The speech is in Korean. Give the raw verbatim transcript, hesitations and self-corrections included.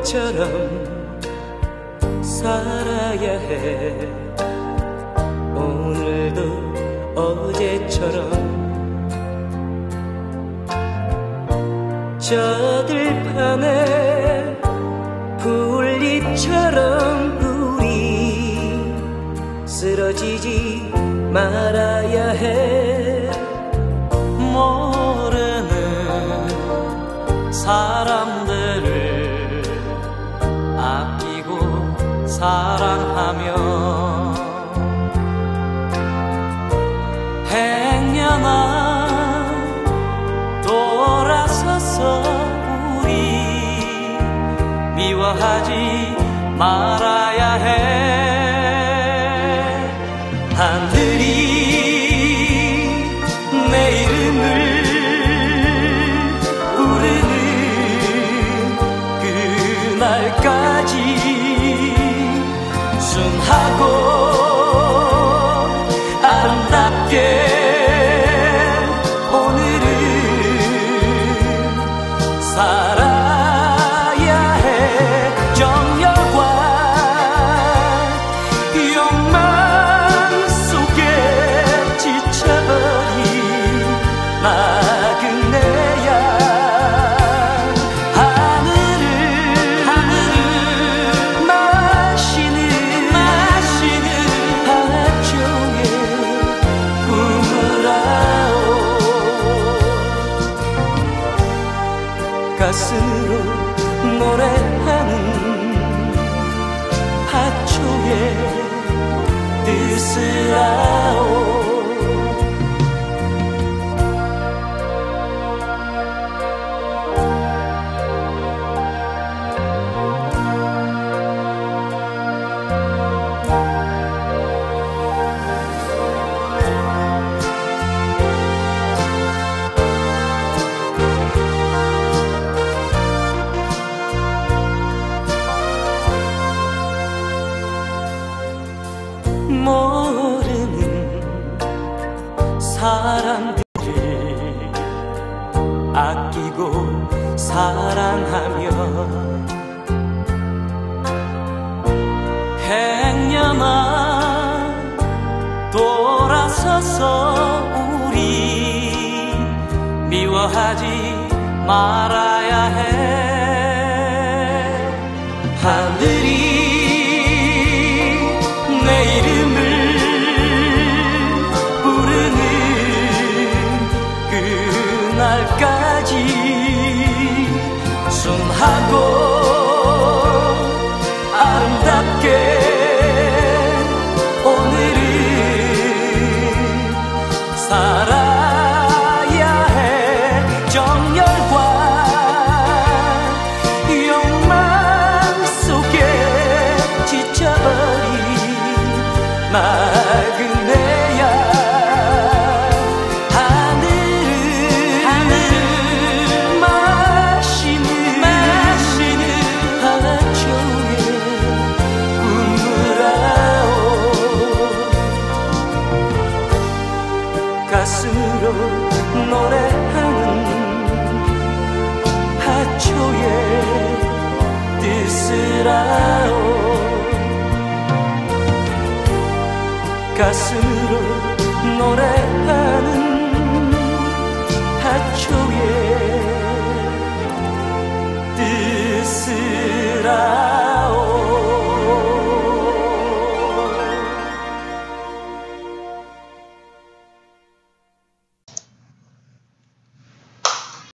어제처럼 살아야 해. 오늘도 어제처럼 저 들판에 풀잎처럼 우리 쓰러지지 말아야 해. 모르는 사람들을 아끼고 사랑하며 행여나 돌아서서 우리 미워하지 말아야 해. 하늘이 내 이름을 부르는 그날까지 순하고 아름답게 오늘은 살아야 해. 정열과 욕망 속에 지쳐버린 나그네야. 하늘을 하늘을 마시는 마시는 하초에 꿈으라오. 가슴으로 노래하는 하초의 뜻을 아오. 모르는 사람들을 아끼고 사랑하며 행여나 돌아서서 우리 미워하지 말아야 해. 하늘이 내 이름을 부르는 그날까지 순하고 아름답게 오늘은 살아야 해. 정열과 욕망 속에 지쳐버린 나그네야. 하늘을 하늘을 마시는 마시는 하초에 꿈으라오. 가슴으로 노래하는 하초의 뜻을 아오. 가슴으로